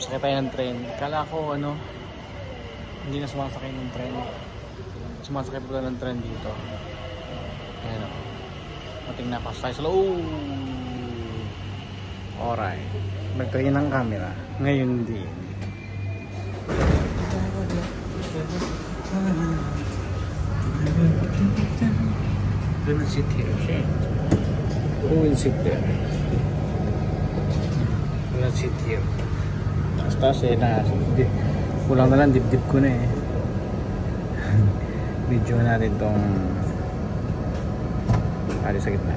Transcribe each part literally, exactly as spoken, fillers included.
Sakay tayo ng tren. Kala ko ano, hindi na sumasakay ng tren. Sumasakay pa ng tren dito. Ayan o. Mating napas tayo sa loob. Alright. Nagtayo ng camera. Ngayon din. Do not sit here. Who will sit there? Do not sit here. Taas eh na. Kulang na lang dip-dip ko na eh. Video natin tong ali sa gitna.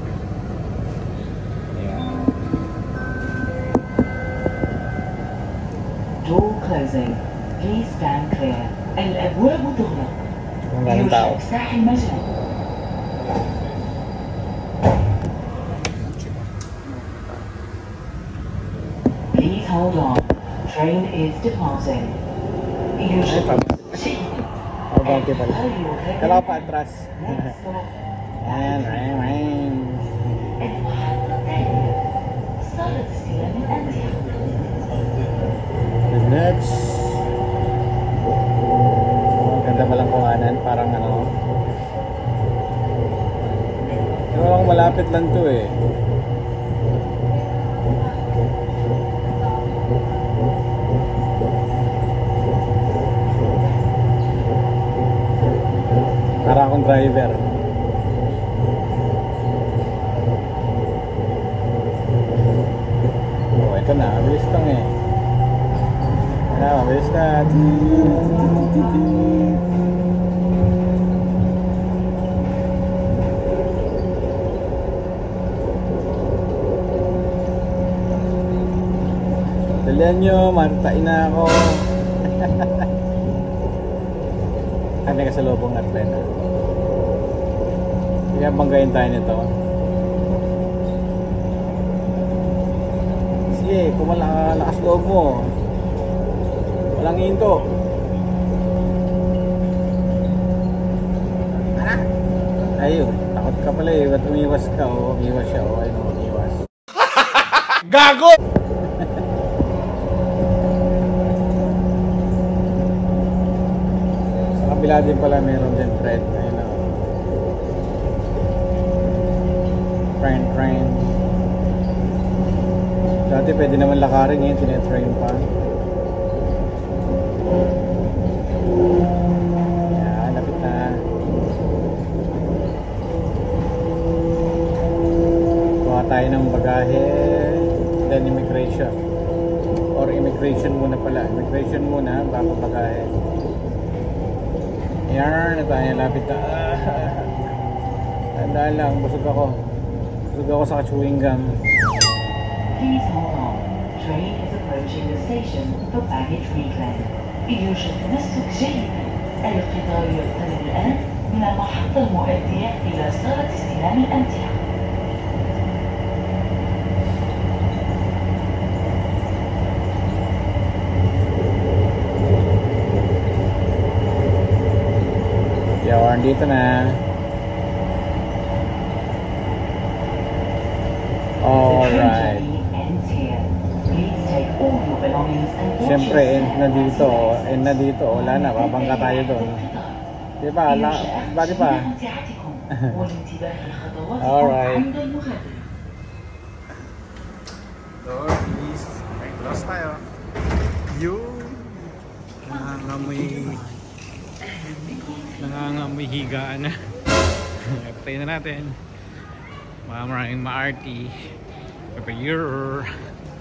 Ayan. Door closing. Please stand clear. الأبواب تغلق. يرجى إفساح المجال. Please hold on. Train is departing. Usually. Mabangke pala. Kala pa atras. Ayan, ayan, ayan. The next. Ganda palang kuhanan. Parang ano. Pero lang malapit lang to eh. Para akong driver. Oh, ito na. Mabilis lang eh. Ah, mabilis na. Dalihan nyo. Martain na ako. Ano ka sa lobong at tren? Kaya banggayin tayo nito. Sige, kung malakas loob mo, walang hinto. Ano? Ayun, takot ka pala eh. Ba't umiwas ka o? Umiwas siya o. Ayun o, umiwas. Gago! Sa kabila din pala meron din thread. Ayun o. Train, train. Dati pwede naman lakarin ngayon, tinetrain pa. Yan, lapit na. Kuha tayo ng bagahe, then immigration. Or immigration muna pala. Immigration muna, bago bagahe. Yan, na tayo, lapit na. Tandaan lang, busog ako. Busog ako sa chewing gum. Please hold on. Train is approaching the station for baggage reclaim. يوجد تمسك جيدا. القطار يقترب الآن من المحطة المؤدية إلى صالة استلام الأمتعة. Yawan dito na. Alright. Siyempre, end na dito. End na dito. Wala na. Babangga tayo doon. Diba? Ba diba? Alright. Door, please. Okay, close tayo. Yun. Nangangamoy. Nangangamoy higaan na. Tayo na natin. Maraming ma-arty. Prepare.